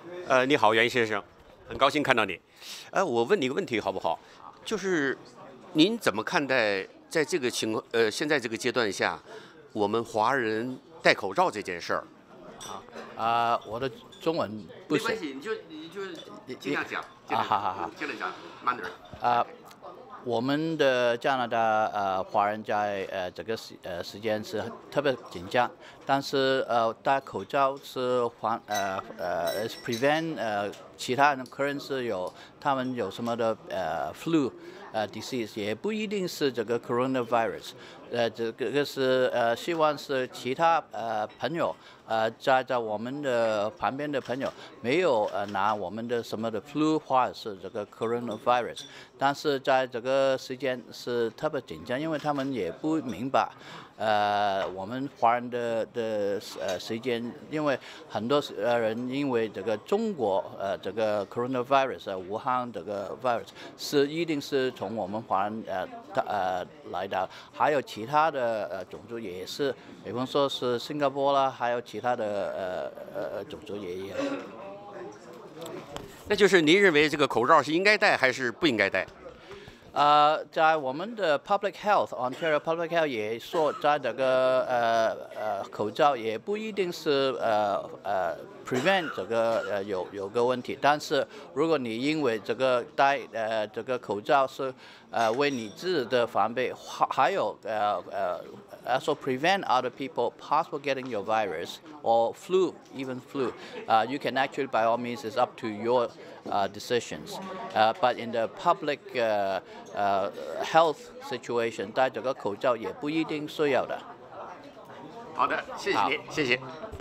你好，袁先生，很高兴看到你。我问你一个问题好不好？就是您怎么看待在这个现在这个阶段下，我们华人戴口罩这件事儿？ 我的中文不是系，你尽量讲。 好， 尽量讲，慢点。 我们的加拿大华人在这个时间是特别紧张，但是戴口罩是prevent其他人客人他们有什么的flu disease， 也不一定是这个 coronavirus， 这个是希望是其他朋友在我们的旁边的朋友没有拿我们的什么的 flu 或者是这个 coronavirus， 但是在这个时间是特别紧张，因为他们也不明白我们华人的时间，因为很多人因为这个中国这个 coronavirus 武汉这个 virus 一定是从我们华人来的，还有其他的种族也是，比方说是新加坡啦，还有其他的种族也有。 那就是您认为这个口罩是应该戴还是不应该戴？ 在我们的 Public Health，Ontario Public Health 也说，在这个口罩也不一定是prevent 这个有个问题，但是如果你因为这个戴这个口罩是为你自己的防备，还有also prevent other people possible getting your virus or even flu. You can actually, by all means, it's up to your decisions. But in the public health situation， 戴这个口罩也不一定需要的。 好的，谢谢您，谢谢。